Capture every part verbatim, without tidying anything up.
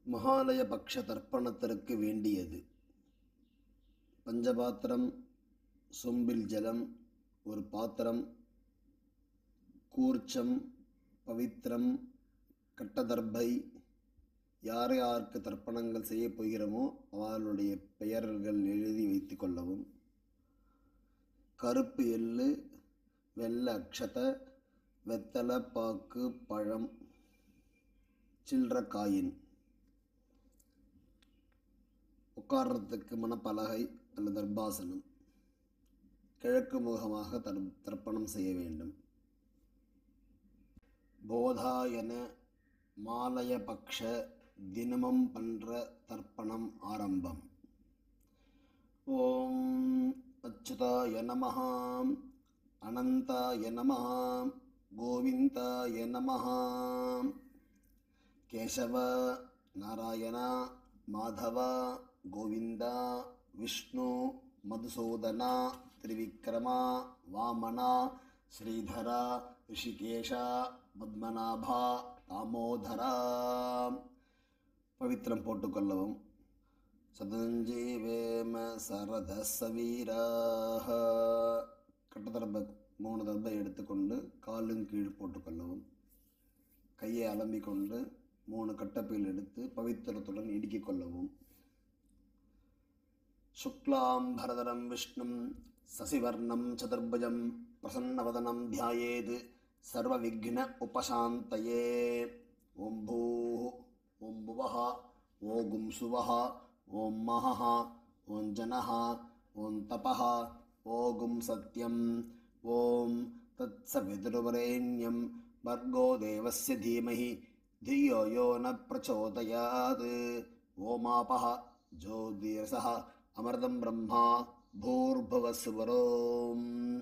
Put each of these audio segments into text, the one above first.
மகாலய பக்ஷ தர்ப்பணத்திற்கு வேண்டியது பஞ்சபாத்திரம், சொம்பில் ஜலம், ஒரு பாத்திரம், கூர்ச்சம், பவித்திரம், கட்டதர்பை. யார் யாருக்கு தர்ப்பணங்கள் செய்ய போகிறோமோ அவர்களுடைய பெயர்கள் எழுதி வைத்து கொள்ளவும். கருப்பு எள்ளு, வெள்ளை அக்ஷத, வெத்தலை, பாக்கு, பழம், சில்லற காயின். உட்கார்றதுக்கு மணப்பலகை அல்லது தர்பாசனம். கிழக்கு முகமாக தர் தர்ப்பணம் செய்ய வேண்டும். போதாயன மாலய பக்ஷ தினமும் பண்ற தர்ப்பணம் ஆரம்பம். ஓம் அச்சுதாய நமஹ, அனந்தாய நமஹ, கோவிந்தாய நமஹ. கேசவ, நாராயண, மாதவ, கோவிந்தா, விஷ்ணு, மதுசூதனா, திரிவிக்ரமா, வாமனா, ஸ்ரீதரா, ரிஷிகேஷா, பத்மநாபா, தாமோதரா. பவித்திரம் போட்டுக்கொள்ளவும். சதஞ்சீவேம சரத சவீராக. கட்டதர்ப மூணு தர்பை எடுத்துக்கொண்டு காலும் கீழ் போட்டுக்கொள்ளவும். கையை அலம்பிக் கொண்டு மூணு கட்டப்பையில் எடுத்து பவித்திரத்துடன் இடுக்கிக் கொள்ளவும். சுக்லாம் பரதரம் விஷ்ணும் சசிவர்ணம் சதுர்புஜம் பிரசன்னவதனம் தியாயேத் சர்வ விக்ன உபசாந்தயே. ஓம் பூஹ், ஓம் புவஹ, ஓம் சுவஹ, ஓம் மஹஹ, ஓம் ஜனஹ, ஓம் தபஹ, ஓம் சத்யம், ஓம் தத்சவிதுர்வரேண்யம் भर्गो देवस्य धीमहि धियो यो न प्रचोदयात्. ओमापः ज्योतिरसः अमृतं ब्रह्मा भूर्भुवस्वरोम्.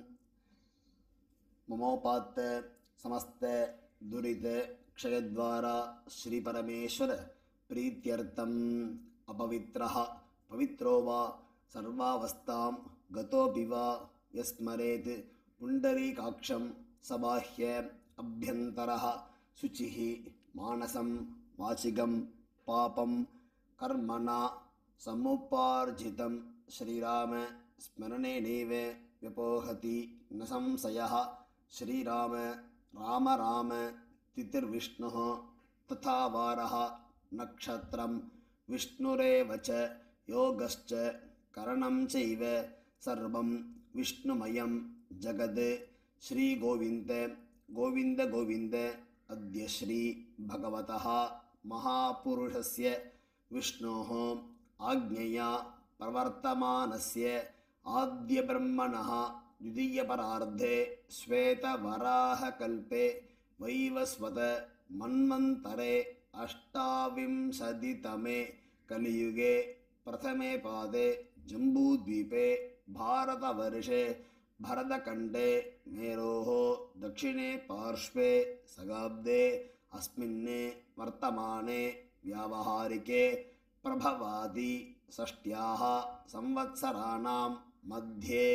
ममोपात्त समस्त दुरित क्षयद्वारा श्री परमेश्वर प्रीत्यर्थम् अपवित्रः पवित्रो वा सर्वावस्थां गतोऽपि वा यस्मरेत् पुण्डरीकाक्षं सबाह्य अभ्यन्तरः शुचिः मानसं वाचिकं पापं कर्मणा समुपार्जितं श्रीराम स्मरणेनैव व्यपोहति न संशयः. श्रीराम राम राम तिथिर्विष्णुः तथा वारः नक्षत्रं विष्णुरेव च योगश्च करणं चैव सर्वं विष्णुमयं जगत्. श्रीगोविन्द गोविंद गोविंद अद्य श्री भगवतः महापुरुषस्य विष्णोः आज्ञया प्रवर्तमानस्य आद्य ब्रह्मणः द्वितीयपरार्धे श्वेतवराहकल्पे वैवस्वत मन्वन्तरे अष्टाविंशतितमे कलियुगे प्रथमे पादे जम्बूद्वीपे भारतवर्षे भरतखण्डे मेरोः दक्षिणे पार्श्वे सगाब्दे अस्मिन् वर्तमाने व्यावहारिके प्रभवादि षष्ट्याः संवत्सराणां मध्ये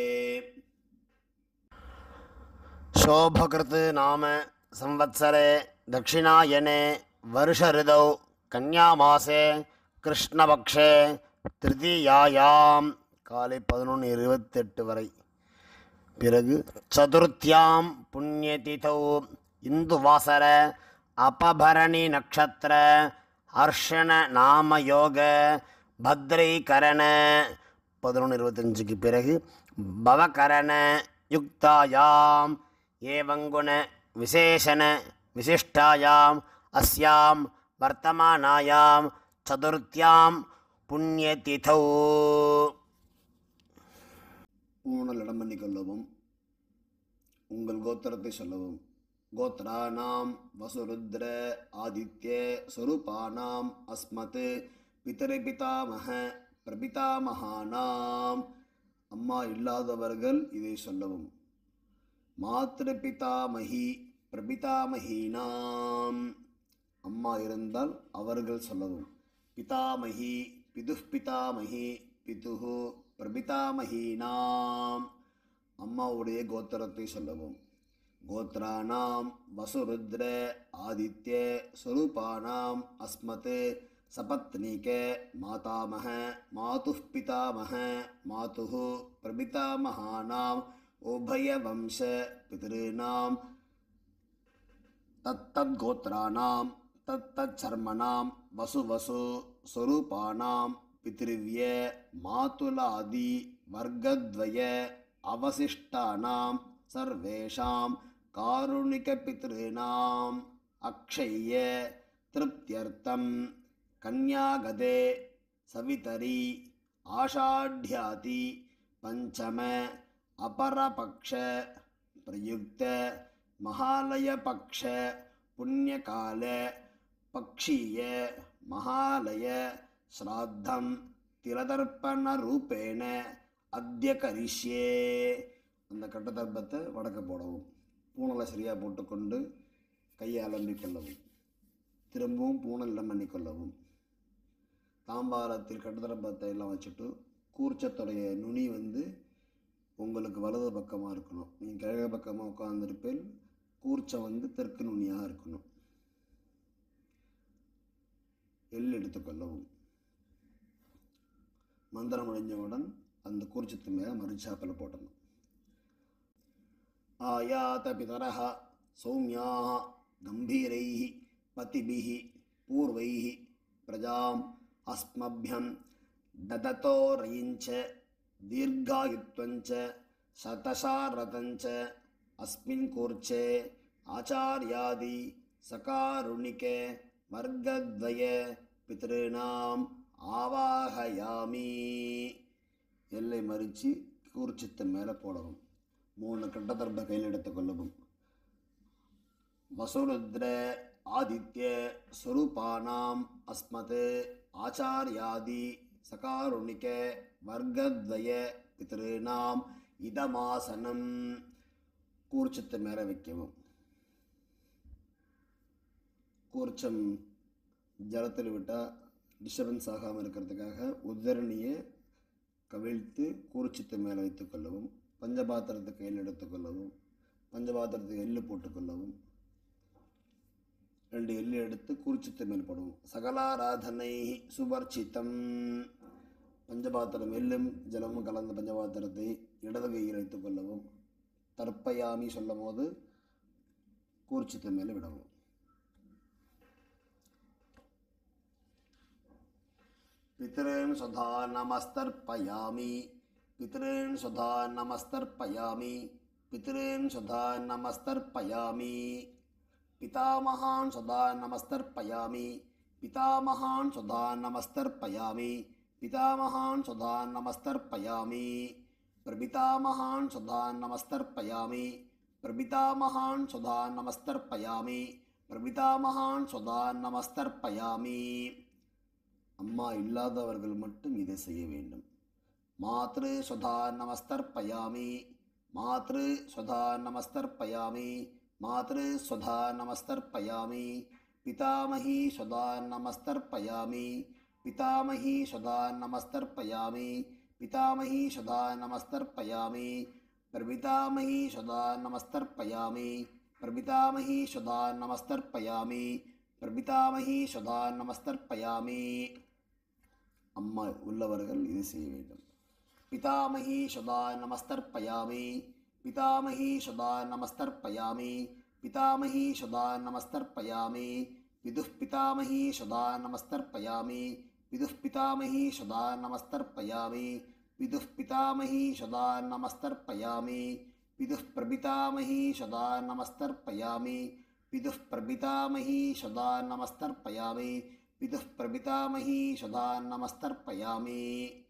शोभकृत् नाम संवत्सरे दक्षिणायने वर्षऋतौ कन्यामासे कृष्णपक्षे तृतीयायां காலை பதினொன்று இருபத்தெட்டு வரை. பிறகு சதுர்த்தியாம் புண்ணியதிதௌ இந்துவாசர அபபரணி நக்ஷத்திர ஹர்ஷண நாமயோக பத்ரைகரண பதினொன்று இருபத்தஞ்சுக்கு பிறகு பவகரண யுக்தாயாம் ஏவங்குண விசேஷண விசிஷ்டாயாம் அஸ்யாம் வர்த்தமானாயாம் சதுர்த்தியாம் புண்ணியதிதௌ. ஊனல் இடம் பண்ணிக்கொள்ளவும். உங்கள் கோத்திரத்தை சொல்லவும். கோத்ரானாம் வசுருத்ர ஆதித்ய ஸ்வரூபானாம் அஸ்மத் பிதரிபிதாமஹ பிரபிதாமஹானாம். அம்மா இல்லாதவர்கள் இதை சொல்லவும். மாத்ருபிதாமஹி பிரபிதாமஹீனாம். அம்மா இருந்தால் அவர்கள் சொல்லவும். பிதாமஹி பிதுப்பிதாமஹி பிதுஹு பிரபிதாமஹீனாம். அம்மாவுடைய கோத்திரத்தை சொல்லவும். கோத்ரானாம் வசுருத்ர ஆதித்ய ஸ்வரூபானாம் அஸ்மத் सपत्नीक मातामह मातुः पितामह मातुः प्रपितामहानाम् उभयवंश पितॄणां तत्तद्गोत्राणां तत्तच्छर्मणां वसुवसु स्वरूपाणां पितृव्य मातुलादि वर्गद्वय अवशिष्टानां सर्वेषां कारुणिकपितॄणाम् अक्षय्य तृप्त्यर्थं कन्यागते सवितरी आषाढ्याति पंचम अपरपक्ष प्रयुक्त महालय पक्ष पुण्यकाल पक्षीय महालय श्राद्धं तिलतर्पण रूपेण अद्य करिष्ये. அந்த கட்டதர்ப்பத்தை வடக்க போடவும், பூணலை சரியாக போட்டுக்கொண்டு கையை அலம்பிக் கொள்ளவும், திரும்பவும் பூணலிடம் பண்ணிக்கொள்ளவும். தாம்பாலத்தில் கட்டதர்ப்பத்தை எல்லாம் வச்சுட்டு கூர்ச்சத்துடைய நுனி வந்து உங்களுக்கு வலது பக்கமாக இருக்கணும். நீங்கள் கிழக்கு பக்கமாக உட்கார்ந்துருப்பேன், கூர்ச்சம் வந்து தெற்கு நுனியாக இருக்கணும். எள் எடுத்துக்கொள்ளவும். மந்திரம் முடிஞ்சவுடன் அந்த கூர்ச்சத்து மேலே மறுச்சாப்பில் போட்டணும். ஆயாத பிதரஹ சௌமியாக கம்பீரைஹி பதிபிஹி பூர்வைஹி பிரஜாம் அஸ்மப்யம் தததோ ரயிஞ்ச தீர்காயுத்வஞ்ச சதசாரதஞ்ச அஸ்மின் கூர்ச்சே ஆச்சார்யாதி சகாருணிகே வர்க்கத்வய பித்ருணாம் ஆவாஹயாமி. எல்லை மறித்து கூர்ச்சத்தின் மேலே போடவும். மூணு கட்டதர்ப்ப கையில் எடுத்துக்கொள்ளவும். வசுருத்ர ஆதித்ய ஸ்வரூபானாம் அஸ்மத் ஆச்சார்யாதி சகாருணிக வர்க்கத்வய பித்ருணாம் இதமாசனம். கூர்ச்சத்தை மேலே வைக்கவும். கூர்ச்சம் ஜலத்தில் விட்டால் டிஸ்டர்பன்ஸ் ஆகாமல் இருக்கிறதுக்காக உத்தரணியை கவிழ்த்து கூர்ச்சத்தை மேலே வைத்துக்கொள்ளவும். பஞ்சபாத்திரத்தை கையில் எடுத்துக்கொள்ளவும். பஞ்சபாத்திரத்துக்கு எள்ளு போட்டுக்கொள்ளவும். ரெண்டு எள்ளு எடுத்து கூர்ச்சத்தை மேல் போடவும். சகலாராதனை சுபர்ச்சித்தம். பஞ்சபாத்திரம் எள்ளும் ஜலமும் கலந்த பஞ்சபாத்திரத்தை இடது கையில் வைத்துக்கொள்ளவும். தர்ப்பயாமி சொல்லும் போது கூர்ச்சத்தை மேலே விடவும். பித்ருன் சுதா நமஸ்தர்ப்பயாமி. பித்ருன் சுதா நமஸ்தர்ப்பயாமி. பித்ருன் சுதா நமஸ்தர்ப்பயாமி. பிதாமகான் சுதா நமஸ்தர்ப்பயாமி. பிதாமகான் சுதா நமஸ்தர்ப்பயாமி. பிதாமகான் சுதா நமஸ்தர்ப்பயாமி. பிரபிதாமகான் சுதா நமஸ்தர்ப்பயாமி. பிரபிதாமகான் சுதா நமஸ்தர்ப்பயாமி. பிரபிதாமகான் சுதா நமஸ்தர்ப்பயாமி. அம்மா இல்லாதவர்கள் மட்டும் இதை செய்ய வேண்டும். மாத்ரு சுதா நமஸ்தர்ப்பயாமி. மாத்ரு சுதா நமஸ்தர்ப்பயாமி. மாத்ரு சுதா நமஸ்தர்ப்பயாமி. பிதாமகி சுதா நமஸ்தர்ப்பயாமி. பிதாமகி சுதா நமஸ்தர்ப்பயாமி. பிதாமகி சுதா நமஸ்தர்ப்பயாமி. பிரபிதாமகி சுதா நமஸ்தர்ப்பயாமி. பிரபிதாமகி சுதா நமஸ்தர்ப்பயாமி. பிரபிதாமகி சுதா நமஸ்தர்ப்பயாமி. அம்மா உள்ளவர்கள் இது செய்ய வேண்டும். பிதாமகி சுதா நமஸ்தர்ப்பயாமி. பிதாமகி சுதா நமஸ்தர்ப்பயாமி. பிதாமகி சுதா நமஸ்தர்ப்பயாமி. விதுः பிதாமகி சுதா நமஸ்தர்ப்பயாமி. விதுः பிதாமகி சுதா நமஸ்தர்ப்பயாமி. விதுः பிதாமகி சுதா நமஸ்தர்ப்பயாமி. விதுः பிரபிதாமகி சுதா நமஸ்தர்ப்பயாமி. விதுः பிரபிதாமகி சுதா நமஸ்தர்ப்பயாமி. விதுः பிரபிதாமகி சுதா நமஸ்தர்ப்பயாமி.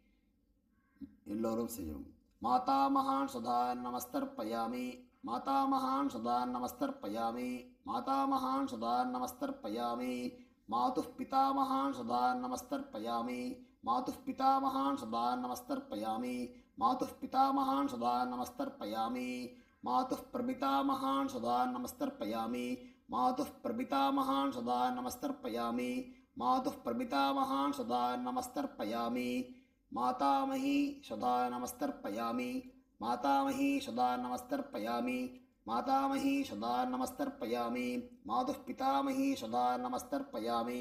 எல்லோரும் செய்யும். மாதாமகான் சுதா நமஸ்தர்ப்பயாமி. மாதாமகான் சுதா நமஸ்தர்ப்பயாமி. மாதாமகான் சுதா நமஸ்தர்ப்பயாமி. மாதுः பிதாமகான் சுதா நமஸ்தர்ப்பயாமி. மாதுः பிதாமகான் சுதா நமஸ்தர்ப்பயாமி. மாதுः பிதாமகான் சுதா நமஸ்தர்ப்பயாமி. மாதுः பிரபிதாமகான் சுதா நமஸ்தர்ப்பயாமி. மாதுः பிரபிதாமகான் சுதா நமஸ்தர்ப்பயாமி. மாதுः பிரபிதாமகான் சுதா நமஸ்தர்ப்பயாமி. மாதாமகி சுதா நமஸ்தர்ப்பயாமி. மாதாமகி சுதா நமஸ்தர்ப்பயாமி. மாதாமகி சுதா நமஸ்தர்ப்பயாமி. மாதுः பிதாமகி சுதா நமஸ்தர்ப்பயாமி.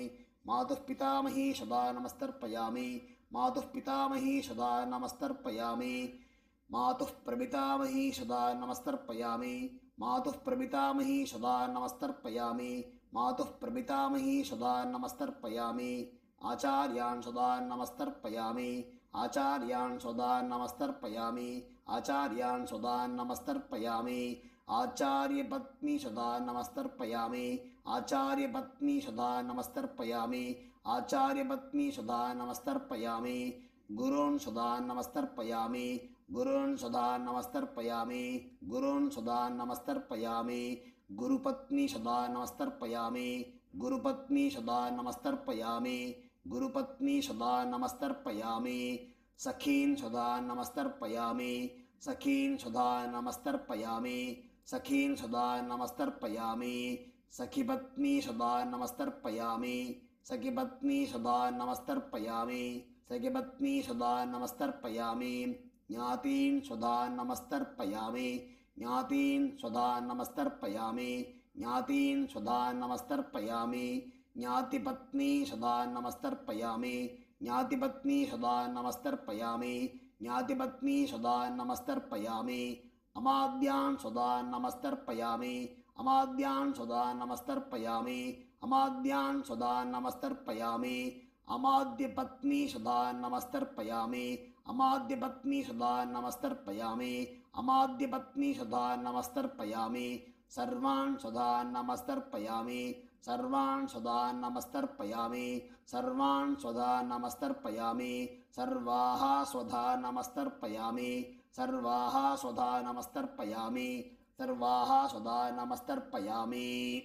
मातुः पितामही सदा नमस्तर्पयामि मातुः पितामही सदा नमस्तर्पयामि मातुः प्रपितामही सदा नमस्तर्पयामि मातुः प्रपितामही सदा नमस्तर्पयामि मातुः प्रपितामही सदा नमस्तर्पयामि आचार्यान् सदा नमस्तर्पयामि आचार्यान् सदा नमस्तर्पयामि आचार्यान् सदा नमस्तर्पयामि आचार्यपत्नी सदा नमस्तर्पयामि आचार्यपत्नी सदा नमस्तर्पयामि आचार्यपत्नी सदा नमस्तर्पयामि गुरून् सदा नमस्तर्पयामि गुरून् सदा नमस्तर्पयामि गुरून् सदा नमस्तर्पयामि गुरुपत्नी सदा नमस्तर्पयामि गुरुपत्नी सदा नमस्तर्पयामि गुरुपत्नी सदा नमस्तर्पयामि सखीन् सदा नमस्तर्पयामि सखीन् सदा नमस्तर्पयामि सखीन् सदा नमस्तर्पयामि सखीपत्नी सदा नमस्तर्पयामि सखीपत्नी सदा नमस्तर्पयामि सखीपत्नी सदा नमस्तर्पयामि ज्ञातीन् सदा नमस्तर्पयामि ज्ञातीन् सदा नमस्तर्पयामि ज्ञातीन् सदा नमस्तर्पयामि ज्ञातिपत्नी सदा नमस्तर्पयामि ज्ञातिपत्नी सदा नमस्तर्पयामि ज्ञातिपत्नी सदा नमस्तर्पयामि अमाद्यान् सदा नमस्तर्पयामि अमाद्यान् सदा नमस्तर्पयामि अमाद्यान् सदा नमस्तर्पयामि अमाद्यपत्नी सदा नमस्तर्पयामि अमाद्यपत्नी सदा नमस्तर्पयामि अमाद्यपत्नी सदा नमस्तर्पयामि सर्वान् सदा नमस्तर्पयामि सर्वान् सदा नमस्तर्पयामि सर्वान् सदा नमस्तर्पयामि सर्वाः स्वधा नमस्तर्पयामि सर्वाः स्वधा नमस्तर्पयामि सर्वाः स्वधा नमस्तर्पयामि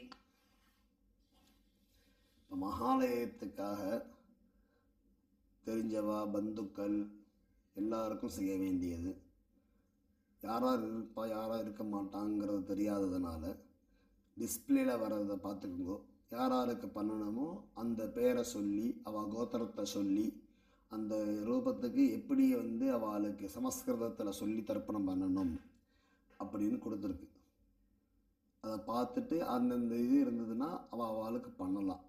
மகாலயத்துக்காக தெரிஞ்சவா பந்துக்கள் எல்லாருக்கும் செய்ய வேண்டியது. யார் யார் இருப்பா யார் யார் இருக்க மாட்டாங்கிறது தெரியாததுனால டிஸ்பிளேல வர்றதை பார்த்துக்குங்கோ. யார் யாருக்கு பண்ணணுமோ அந்த பேரை சொல்லி அவள் கோத்திரத்தை சொல்லி அந்த ரூபத்துக்கு எப்படி வந்து அவளுக்கு சமஸ்கிருதத்தில் சொல்லி தர்ப்பணம் பண்ணணும் அப்படின்னு கொடுத்துருக்கு. அதை பார்த்துட்டு அந்தந்த இது இருந்ததுன்னா அவள் அவளுக்கு பண்ணலாம்.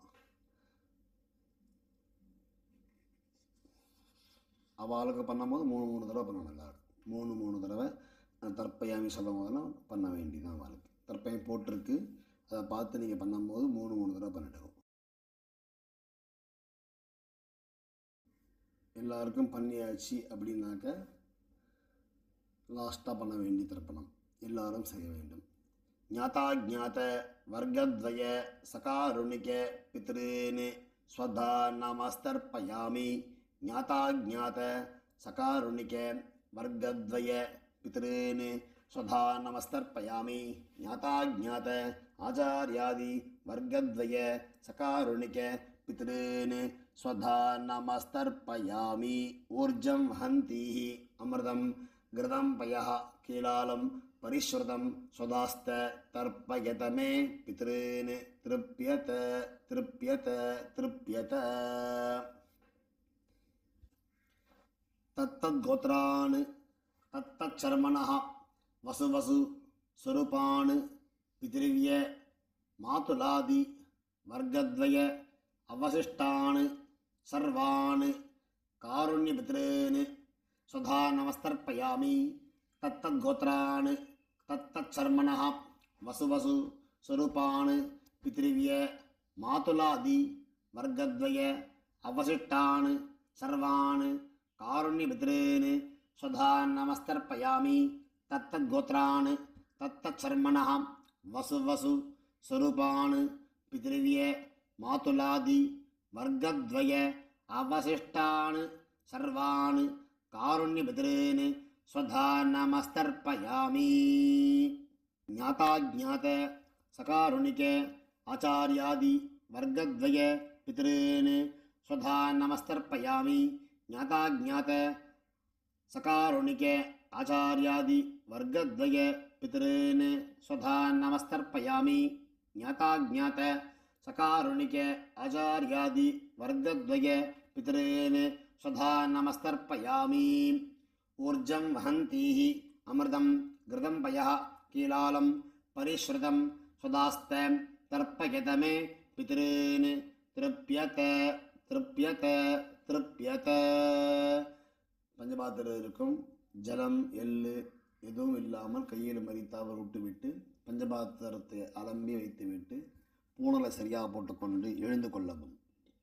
அவளுக்கு பண்ணும்போது மூணு மூணு தடவை பண்ணணும். எல்லாருக்கும் மூணு மூணு தடவை தர்ப்பயாமி சொல்லும் போதெல்லாம் பண்ண வேண்டியதான். அவளுக்கு தர்ப்பயம் போட்டிருக்கு, அதை பார்த்து நீங்கள் பண்ணும்போது மூணு மூணு தடவை பண்ணிட்டு எல்லாருக்கும் பண்ணியாச்சு அப்படின்னாக்க லாஸ்ட்டாக பண்ண வேண்டிய தர்ப்பணம் எல்லாரும் செய்ய வேண்டும். ஞாதா ஜாத வர்க்கத்வய சகாருணிக பித்ருன்னு ஸ்வதா நமஸ்தர்ப்பயாமி ஞாதா ஜாத சகாருணிக வர்க்கத்வய பித்ருன்னு ஸ்வதா நமஸ்தர்ப்பயாமி ஞாதா ஜாத ஆச்சார்யாதி வர்க்கத்வய சகாருணிக பித்ருன்னு ஸ்வதா நமஸ்தர்ப்பயாமி. ஊர்ஜம் ஹந்தீஹி அமிர்தம் கிருதம் பயः கீலாலம் பரிஸ்ருதம் ஸ்வதாஸ்த தர்ப்பயத மே பித்ருன்னு திருப்யத திருப்யத திருப்யத. தத்தத்கோத்ரான் தத்தச்சர்மணः வசு வசு ஸ்வரூபான் பித்ருவ்ய மாதுலாதி வர்க்கத்வய அவசிஷ்டான் சர்வான் காருண்யபித்ருன்னு ஸ்வதா நமஸ்தர்ப்பயாமி. தத்தத்கோத்ரான் தத்தச்சர்மணः வசு வசு ஸ்வரூபான் பித்ருவ்ய மாதுலாதி வர்க்கத்வய அவசிஷ்டான் சர்வான் காருண்யபித்ருன்னு ஸ்வதா நமஸ்தர்ப்பயாமி. தத்தத்கோத்ரான் தத்தச்சர்மணः வசு வசு ஸ்வரூபான் பித்ருவ்ய மாதுலாதி வர்க்கத்வய அவசிஷ்டான் சர்வான் காருண்யபித்ருன்னு ஸ்வதா நமஸ்தர்ப்பயாமி. ஞாதா ஜாத சகாருணிக ஆச்சார்யாதி வர்க்கத்வய பித்ருன்னு ஸ்வதா நமஸ்தர்ப்பயாமி. ஞாதா ஜாத சகாருணிக ஆச்சார்யாதி வர்க்கத்வய பித்ருன்னு ஸ்வதா நமஸ்தர்ப்பயாமி. ஞாதா ஜாத சகாருணிக ஆச்சார்யாதி வர்க்கத்வய பித்ருன்னு ஸ்வதா நமஸ்தர்ப்பயாமி. ஊர்ஜம் வஹந்தீஹி அமிர்தம் கிருதம் பயः கீலாலம் பரிஸ்ருதம் ஸ்வதாஸ்த தர்ப்பயத மே பித்ருன்னு திருப்யத திருப்யத திருப்யத. பஞ்சபாத்திரம் இருக்கும் ஜலம் எள்ளு எதுவும் இல்லாமல் கையில் மறித்தாமல் விட்டுவிட்டு பஞ்சபாத்திரத்தை அலம்பி வைத்துவிட்டு பூணலை சரியாக போட்டுக்கொண்டு எழுந்து கொள்ளவும்.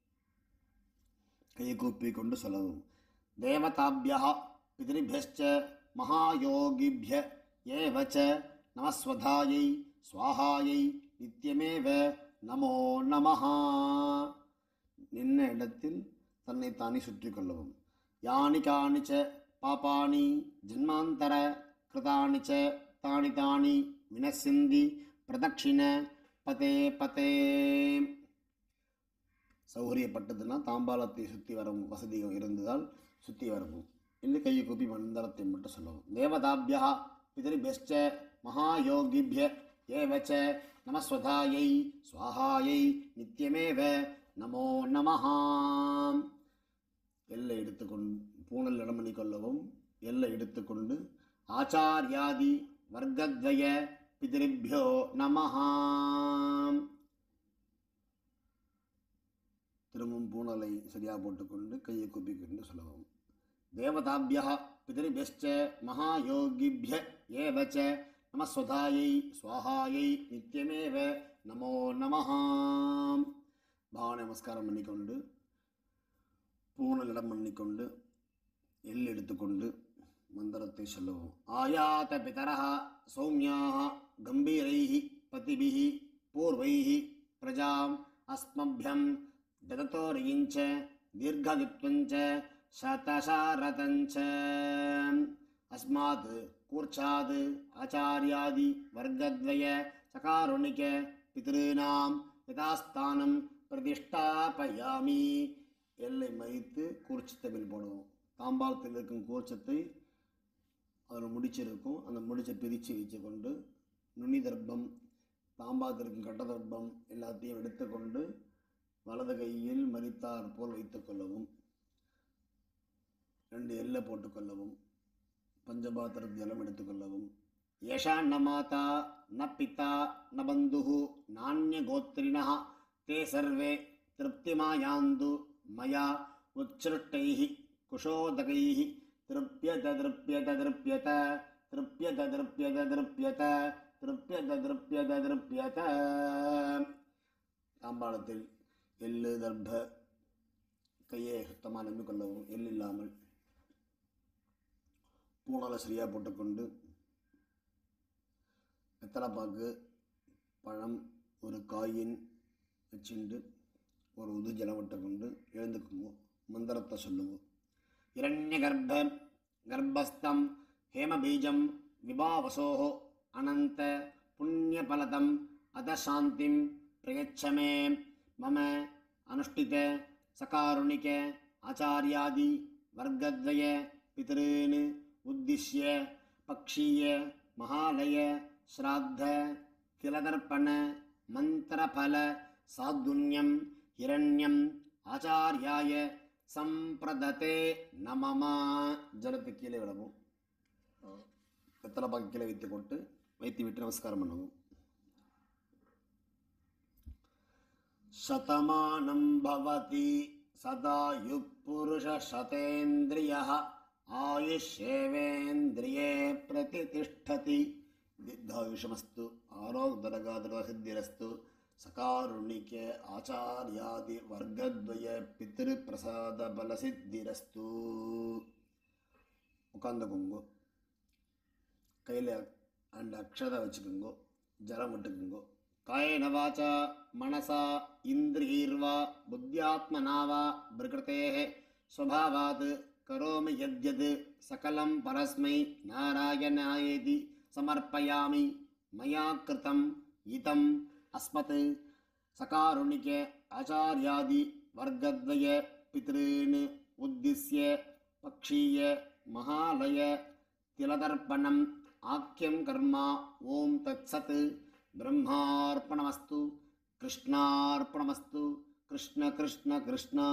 கையை கூப்பி கொண்டு சொல்லவும். தேவதாபியா பிதிருபியச்ச மகாயோகிபிய ஏவச்ச நமஸ்வதாயை ஸ்வாஹாயை நித்தியமேவ நமோ நமஹா. நின்ன இடத்தில் தன்னை தானே சுற்றி கொள்ளவும். யானி காணிச்ச பாபானி ஜன்மாந்தர கிருதானிச்ச தானி தானி வினசிந்தி பிரதட்சிண பதே பதே. சௌகரியப்பட்டதுன்னா தாம்பாளத்தை சுற்றி வரும் வசதி இருந்ததால் சுற்றி வரவும். இல்லை கையை கூப்பி மந்திரத்தை மட்டும் சொல்லவும். தேவதாபியா பிதரிபியச்ச மகாயோகிபிய ஏவச்ச நமஸ்வதாயை ஸ்வாஹாயை நித்தியமேவ நமோ நமஹா. எல்லை எடுத்துக்கொண்டு பூணல் இடம் பண்ணி கொள்ளவும். எல்லை எடுத்துக்கொண்டு ஆச்சாரியாதி வர்க்கத்வய பிதரிபியோ நமஹா. திரும்பவும் பூணலை சரியாக போட்டுக்கொண்டு கையை கூப்பிக்கொண்டு சொல்லவும். தேவதாபியா பிதரிபியச்ச மகாயோகிபிய ஏவச்ச நமஸ்வதாயை ஸ்வாஹாயை நித்தியமேவ நமோ நமஹா. பாவ நமஸ்காரம் பண்ணிக்கொண்டு பூணல் இடம் பண்ணிக்கொண்டு எல் எடுத்துக்கொண்டு மந்திரத்தை சொல்லவும். ஆயாத பிதரஹ சௌமியாக கம்பீரைஹி பதிபிஹி பூர்வைஹி பிரஜாம் அஸ்மப்யம் தததோரியிஞ்ச தீர்ഘவித்வஞ்ச சதசாரதஞ்ச. அஸ்மாத் கூர்ச்சாத் ஆச்சாரியாதி வர்க்கத்வய சகாருணிக பித்ருநாம் யதாஸ்தானம் பிரதிஷ்டாபயாமி. எல்லை மறித்து கூர்ச்சத்தை மேல் போடுவோம். தாம்பாளத்தில் இருக்கும் கூர்ச்சத்தை அதில் முடிச்சிருக்கும். அந்த முடிச்சை பிரித்து வச்சு கொண்டு நுனி தர்ப்பம் தாம்பாளத்தில் இருக்கும் கட்ட தர்ப்பம் எல்லாத்தையும் எடுத்துக்கொண்டு வலது கையில் மறித்தார் போல் வைத்துக் கொள்ளவும். ரெண்டு எல்லை போட்டுக்கொள்ளவும். பஞ்சபாத்திர ஜலம் எடுத்துக்கொள்ளவும். ஏஷா ந மாதா ந பிதா ந பந்துஹு நானிய கோத்ரிணः தே சர்வே திருப்திமாயாந்து மயா உச்ச்ருட்டைஹி குஷோதகைஹி திருப்யத திருப்யத திருப்யத திருப்யத திருப்யத திருப்யத திருப்யத திருப்யத திருப்யத. தாம்பாளத்தில் எள்ளு தர்ப்ப கையை சுத்தமாக நம்பிக்கொள்ளவும். எள் இல்லாமல் பூணலை சரியாக போட்டுக்கொண்டு வெத்தலைப்பாக்கு பழம் ஒரு காயின் வச்சுண்டு ஒரு உது ஜலம் விட்டுக்கொண்டு எழுந்துக்குங்க. மந்திரத்தை சொல்லுவோம். இரண்ய கர்ப்ப கர்ப்பஸ்தம் ஹேமபீஜம் விபாவசோஹோ அனந்த புண்ணியபலதம் அத சாந்திம் பிரயச்சமே மம அனுஷ்டித சகாருணிக ஆச்சாரியாதி வர்க்கத்வய பிதॄன் உத்திஷ்ய பக்ஷீய மகாலய ஸ்ராத்த திலதர்ப்பண மந்திரபல சாதுன்யம் ஹிரண்யம் ஆச்சாரியாய சம்பிரததே நமமா. ஜலத்தை கீழே விடவும். வெத்தலை பாக்கு கீழே வைத்து கொண்டு வைத்து விட்டு நமஸ்காரம் பண்ணவும். சதமானம் பவதி சதாயு புருஷ சதேந்திரியः ஆயுஷ்யேவேந்திரியே பிரதிதிஷ்டதி தீர்காயுஷமஸ்து ஆரோக்யதரகாதிரசித்திரஸ்து சகாருணிக ஆச்சாரியாதி வர்க்கத்வய பித்ரு பிரசாத பலசித்திரஸ்து. உட்காந்துக்குங்கோ. கையில் அண்ட் அக்ஷதை வச்சுக்கோங்கோ. ஜலம் விட்டுக்குங்கோ. காயேன வாச்சா மனசா இந்திரியைர்வா புத்தியாத்மனாவா பிரகிருதேஹ ஸ்வபாவாத் கரோமி யத்யத் சகலம் பரஸ்மை நாராயணாயேதி சமர்ப்பயாமி. மயா கிருதம் இதம் அஸ்மத் சகாருணிக ஆச்சாரியாதி வர்க்கத்வய பித்ருன் உத்திஷ்ய பக்ஷீய மகாலய திலதர்ப்பணம் ஆக்கியம் கர்மா. ஓம் தத்சத். பிரம்மார்ப்பணமஸ்து கிருஷ்ணார்ப்பணமஸ்து. கிருஷ்ண கிருஷ்ண கிருஷ்ணா.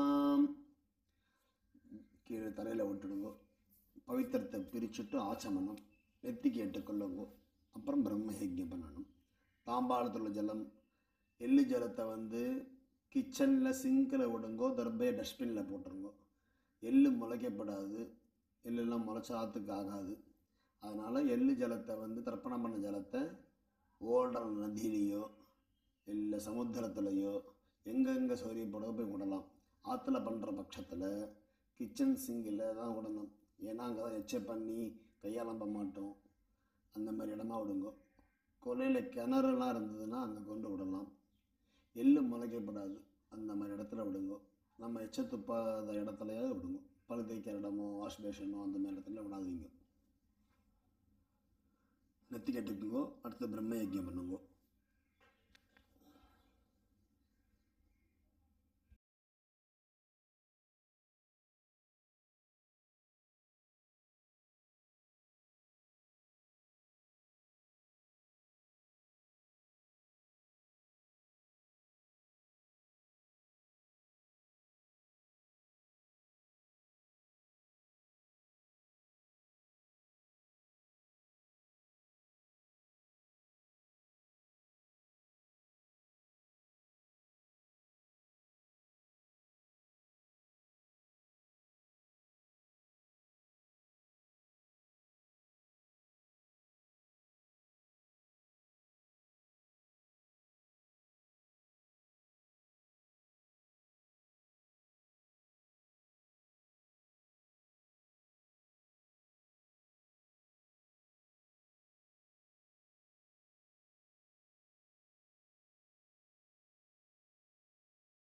கீழே தலையில் விட்டுடுங்கோ. பவித்திரத்தை பிரிச்சுட்டு ஆச்சமனம் நெத்திக்கு ஏற்றுக்கொள்ளுங்கோ. அப்புறம் பிரம்ம யஜ்ஞம் பண்ணணும். தாம்பாளத்தில் உள்ள ஜலம் எள்ளு ஜலத்தை வந்து கிச்சனில் சிங்கில் விடுங்கோ, தர்பையை டஸ்ட்பினில் போட்டுருங்கோ. எள்ளு முளைக்கப்படாது, எள்ளெல்லாம் முளைச்சா ஆற்றுக்கு ஆகாது. அதனால் எள்ளு ஜலத்தை வந்து தர்ப்பணம் பண்ண ஜலத்தை ஓடுற நதியிலையோ இல்லை சமுத்திரத்துலையோ எங்கெங்கே சௌரியப்படோ போய் விடலாம். ஆற்றுல பண்ணுற பட்சத்தில் கிச்சன் சிங்கில் தான் விடணும். ஏன்னா அங்கே தான் எச்ச பண்ணி கையாளம்ப மாட்டோம். அந்த மாதிரி இடமா விடுங்கோ. கொலையில் கிணறுலாம் இருந்ததுன்னா அங்கே கொண்டு விடலாம். எள்ளு முளைக்கப்படாது, அந்த மாதிரி இடத்துல விடுங்கோ. நம்ம எச்ச துப்பாத இடத்துலையாவது விடுங்க. பழு தேய்க்கிற இடமோ வாஷ் பேஷனோ அந்த மாதிரி இடத்துல விடாதீங்க. நெத்தி கட்டுக்குங்கோ. அடுத்து பிரம்ம யஜ்யம் பண்ணுங்கோ.